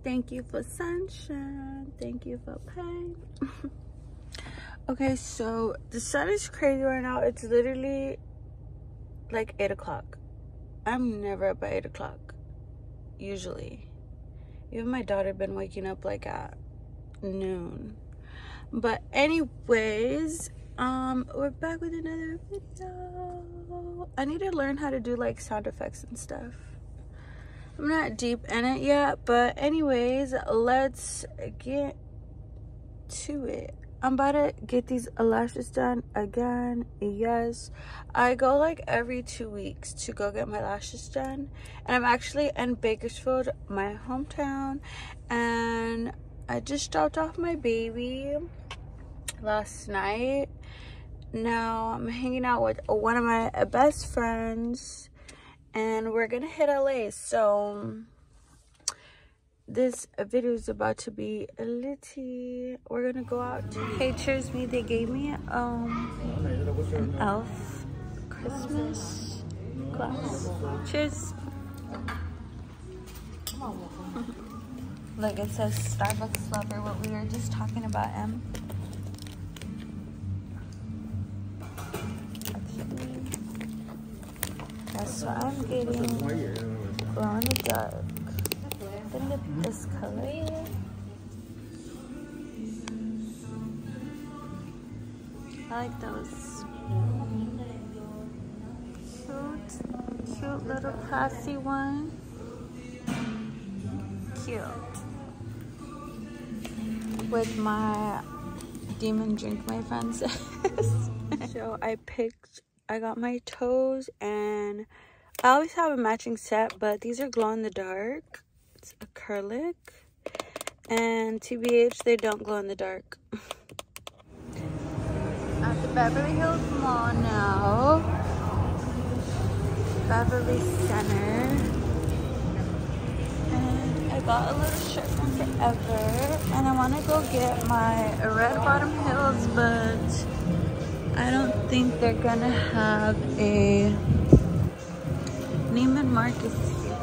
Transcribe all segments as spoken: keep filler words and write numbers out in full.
Thank you for sunshine. Thank you for pain. Okay, so the sun is crazy right now. It's literally like eight o'clock. I'm never up at eight o'clock, usually. Even my daughter been waking up like at noon. But anyways, um, we're back with another video. I need to learn how to do like sound effects and stuff. I'm not deep in it yet, but anyways, let's get to it. I'm about to get these lashes done again. Yes, I go like every two weeks to go get my lashes done, and I'm actually in Bakersfield, my hometown, and I just dropped off my baby last night. Now I'm hanging out with one of my best friends, and we're gonna hit L A. So this video is about to be a litty. We're gonna go out to Hey Cheers Me. They gave me um an elf Christmas glass. Cheers. Look, it says Starbucks lover, what we were just talking about, Em. That's what I'm getting. Glow in the dark. Look at this color. I like those. Cute, cute little classy one. Cute. With my demon drink, my friend says. So I picked, I got my toes, and I always have a matching set, but these are glow in the dark. It's acrylic, and T B H, they don't glow in the dark. At the Beverly Hills Mall now, Beverly Center, and I got a little shirt from Forever, and I want to go get my red bottom heels, but I don't think they're gonna have a Neiman Marcus.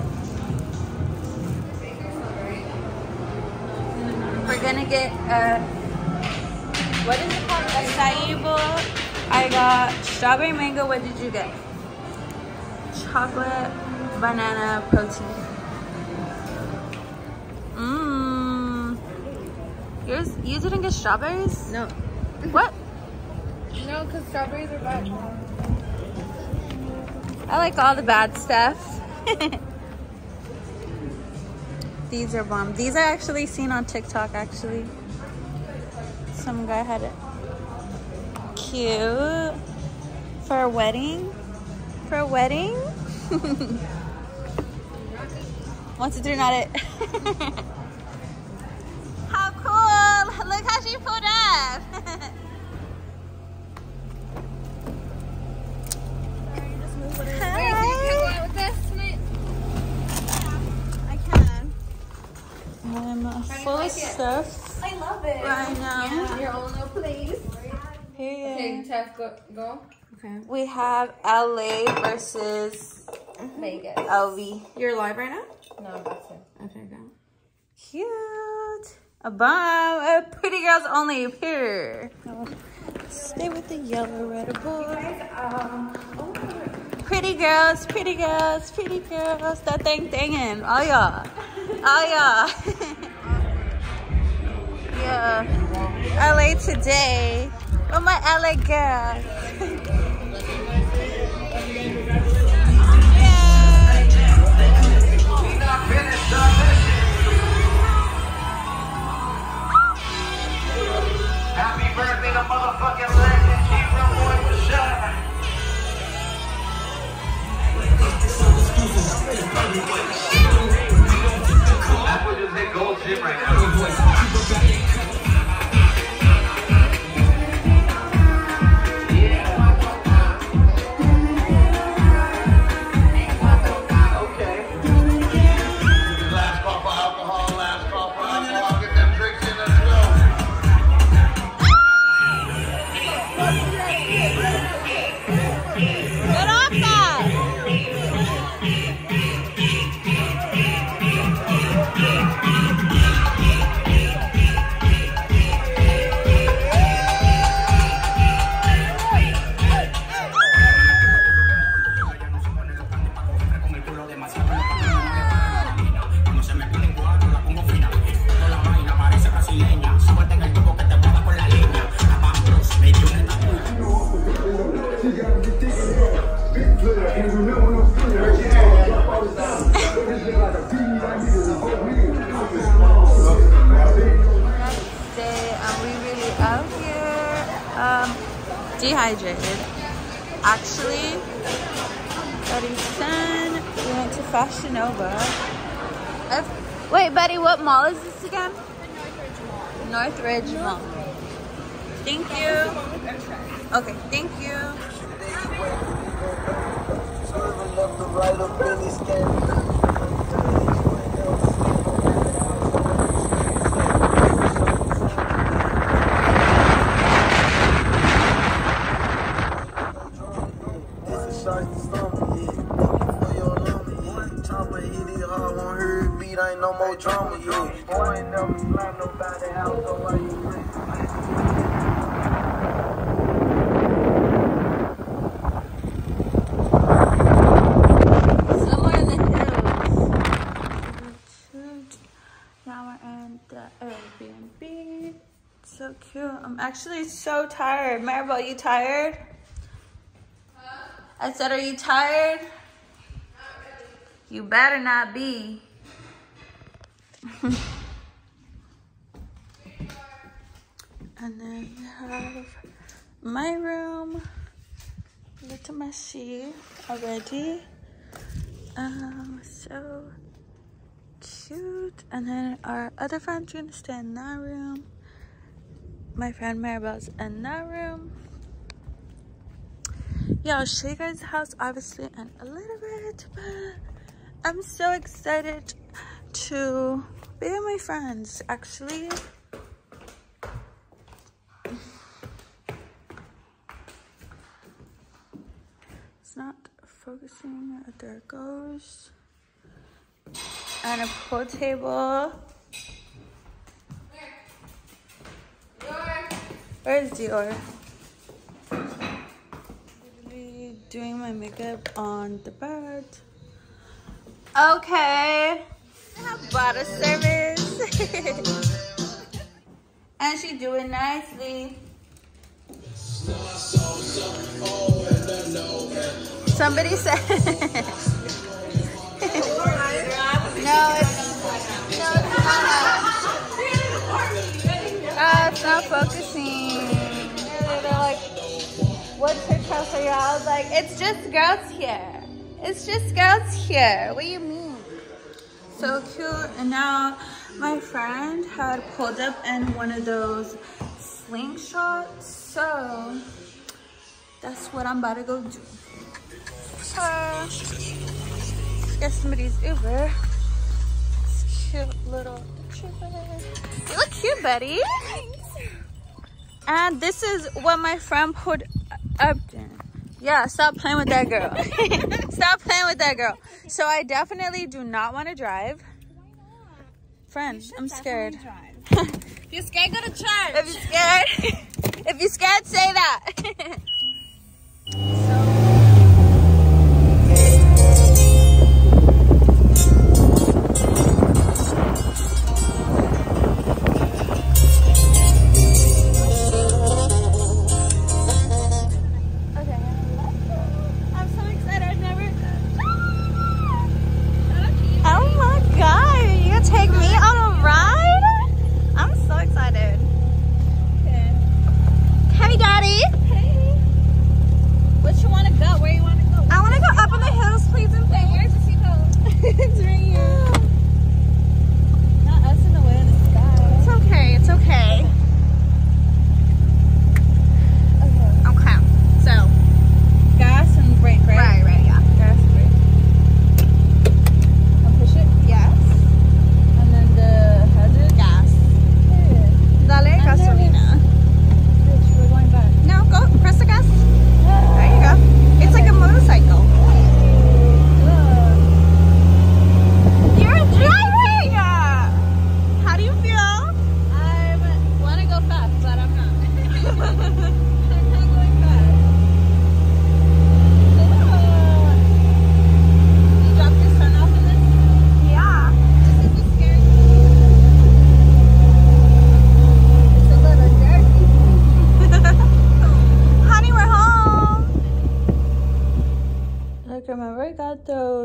We're gonna get a, what is it called? Acai bowl. I got strawberry mango. What did you get? Chocolate, banana, protein. Mmm. Yours, you didn't get strawberries? No. What? No, because strawberries are bad. I like all the bad stuff. These are bomb. These I actually seen on TikTok, actually. Some guy had it. Cute. For a wedding? For a wedding? One, two, three, not it. How cool! Look how she pulled up. I'm full of stuff. I love it. Right now. Yeah. Your own little place. Period. Okay, Tef, go. go. Okay. We have L A versus Vegas. L V. You're live right now? No, that's it. Okay, go. Cute. A bomb. Uh, pretty girls only appear. Stay with the yellow red boy. Um, oh, pretty girls, pretty girls, pretty girls. That thing thingin'. Oh yeah. Oh yeah. Yeah. L A today. Oh my L A girls. Happy birthday to motherfucking legend, G-Rum Boy Michelle. That would just hit gold shit right now. Yeah. Dehydrated. Actually, Buddy son, we went to Fashion Nova. If, wait, Buddy, what mall is this again? Northridge Mall. Thank you. Okay, thank you. Ain't no more drama, yeah. Boy, ain't never slam nobody out, so why you Somewhere in the hills. Now we're in the Airbnb. So cute. I'm actually so tired. Maribel, you tired? Huh? I said, are you tired? Not really. You better not be. And then we have my room, a little messy already. Um, so cute. And then our other friend's gonna stay in that room. My friend Maribel's in that room. Yeah, I'll show you guys the house obviously in a little bit, but I'm so excited to be with my friends. Actually, it's not focusing. There it goes. And a pool table. Where's Dior? Literally doing my makeup on the bed. Okay. I have bottle service. And she do it nicely. Somebody said no, it's no, it's not. Uh, it's not focusing. They're like, what church house are you? I was like, it's just girls here. It's just girls here. What do you mean? So cute. And now my friend had pulled up in one of those slingshots, so that's what I'm about to go do. Uh, get somebody's Uber. This cute little trooper. You look cute, Betty. And this is what my friend pulled up in. Yeah, stop playing with that girl. Stop playing with that girl. So I definitely do not want to drive. Friend, I'm scared. If you're scared, go to church. If you're scared, if you're scared, say that. Which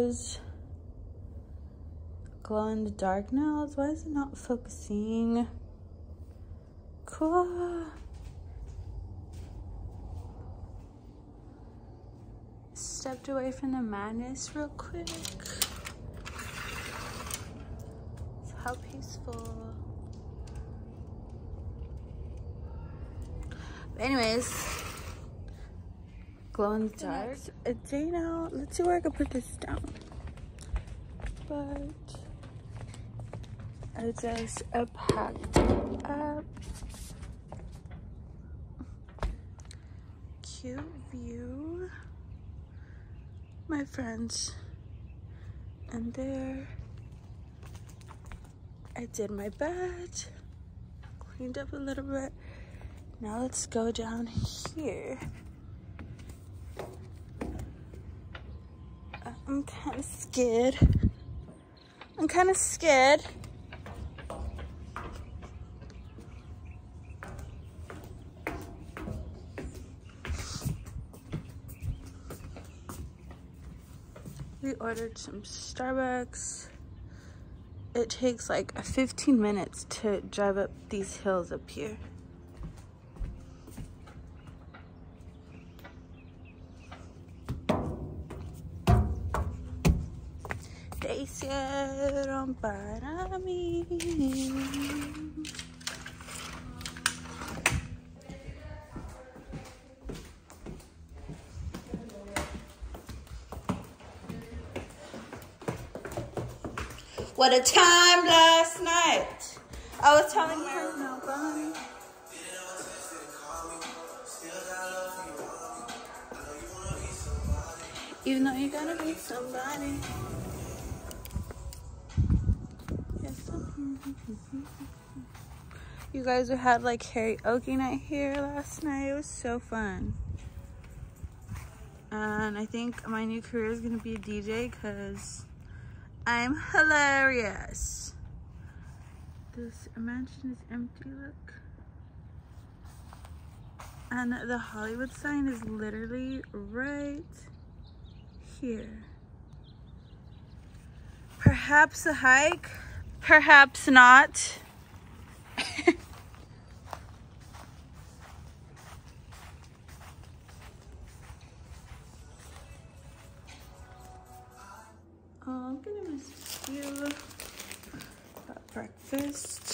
rose glow in the dark nails. Why is it not focusing? Cool. Stepped away from the madness real quick. So how peaceful. But anyways, glow in the dark. A day now. Let's see where I can put this down. But I just uh, packed up. Cute view. My friends. And there. I did my bed. Cleaned up a little bit. Now let's go down here. I'm kind of scared. I'm kind of scared. We ordered some Starbucks. It takes like fifteen minutes to drive up these hills up here. Te hicieron para mí. What a time last night. I was telling her no bye. Even though you gotta be somebody. Yes. You guys had like karaoke night here last night. It was so fun. And I think my new career is gonna be a D J because I'm hilarious. This mansion is empty, look. And the Hollywood sign is literally right here. Perhaps a hike, perhaps not. Oh, I'm gonna miss you. Got breakfast.